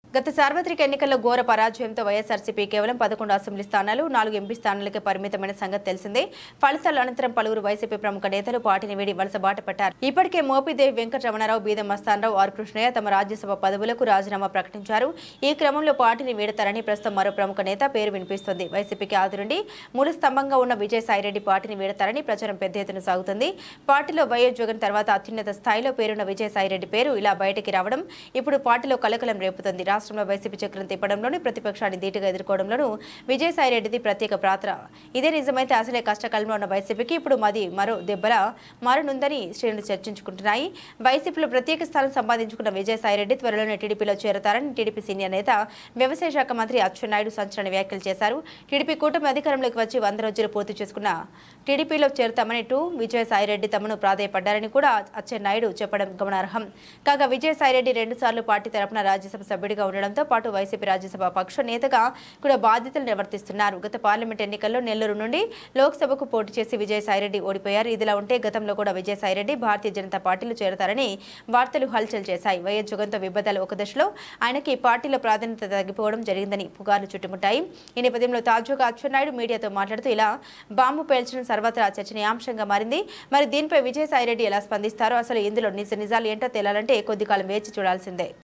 గత సార్వత్రిక ఎన్నికల్లో ఘోర పరాజయంతో వైఎస్ఆర్సీపీ కేవలం 11 అసెంబ్లీ స్థానాలు 4 ఎంపీ స్థానాలకే పరిమితమైన సంగతి తెలిసిందే. ఫలితాల అనంతరం పలువురు వైసీపీ ప్రముఖ నేతలు పార్టీని వీడి వలస బాట పట్టారు. ఇప్పటికే మోపిదేవి వెంకటరమణారావు, బీదం మస్తానరావు, ఆర్ కృష్ణయ్య తమ రాజ్యసభ పదవులకు రాజీనామా ప్రకటించారు. ఈ క్రమంలో పార్టీని వీడతారని ప్రస్తుతం మరో ప్రముఖ నేత పేరు వినిపిస్తోంది. వైసీపీకి ఆదినుండి మూల స్తంభంగా ఉన్న విజయసాయిరెడ్డి పార్టీని వీడతారని ప్రచారం పెద్ద ఎత్తున సాగుతుంది. పార్టీలో వైఎస్ జగన్ తర్వాత అత్యున్నత స్థాయిలో పేరున్న విజయసాయిరెడ్డి పేరు ఇలా బయటికి రావడం ఇప్పుడు పార్టీలో కలకలం రేపుతుంది. రాష్ట్రంలో వైసీపీ చక్రం తిప్పడంలోనూ ప్రతిపక్షాన్ని ధీటుగా ఎదుర్కోవడంలోనూ విజయసాయిరెడ్డిది ప్రత్యేక పాత్ర. ఇదే నిజమైతే అసలే కష్టకాలంలో ఉన్న వైసీపీకి ఇప్పుడు మరో దెబ్బలా మారనుందని శ్రేణులు చర్చించుకుంటున్నాయి. వైసీపీలో ప్రత్యేక స్థానం సంపాదించుకున్న విజయసాయిరెడ్డి త్వరలోనే టీడీపీలో చేరతారని టీడీపీ సీనియర్ నేత వ్యవసాయ శాఖ మంత్రి అచ్చెన్నాయుడు సంచలన వ్యాఖ్యలు చేశారు. టీడీపీ కూటమి అధికారంలోకి వచ్చి 100 రోజులు పూర్తి చేసుకున్న టీడీపీలో చేరతామని విజయసాయిరెడ్డి తమను ప్రాధాయపడ్డారని కూడా అచ్చెన్నాయుడు చెప్పడం గమనార్హం. కాగా విజయసాయిరెడ్డి 2 సార్లు పార్టీ తరపున రాజ్యసభ సభ్యుడిగా ఉండడంతో పాటు వైసీపీ రాజ్యసభ పక్ష నేతగా కూడా బాధ్యతలు నిర్వర్తిస్తున్నారు. గత పార్లమెంట్ ఎన్నికల్లో నెల్లూరు నుండి లోక్సభకు పోటీ చేసి విజయసాయిరెడ్డి ఓడిపోయారు. ఇదిలా ఉంటే గతంలో కూడా విజయసాయిరెడ్డి భారతీయ జనతా పార్టీలో చేరతారని వార్తలు హల్చల్ చేశాయి. వైఎస్ జగన్తో విభేదాలు ఒక దశలో ఆయనకి పార్టీలో ప్రాధాన్యత తగ్గిపోవడం జరిగిందని పుకార్లు చుట్టుముట్టాయి. ఈ నేపథ్యంలో తాజాగా అచ్చెన్నాయుడు మీడియాతో మాట్లాడుతూ ఇలా బాంబు పేల్చడం సర్వత్రా చర్చనీయాంశంగా మారింది. మరి దీనిపై విజయసాయిరెడ్డి ఎలా స్పందిస్తారో, అసలు ఇందులో నిజాలు ఏంటో తేలాలంటే కొద్ది కాలం వేచి చూడాల్సిందే.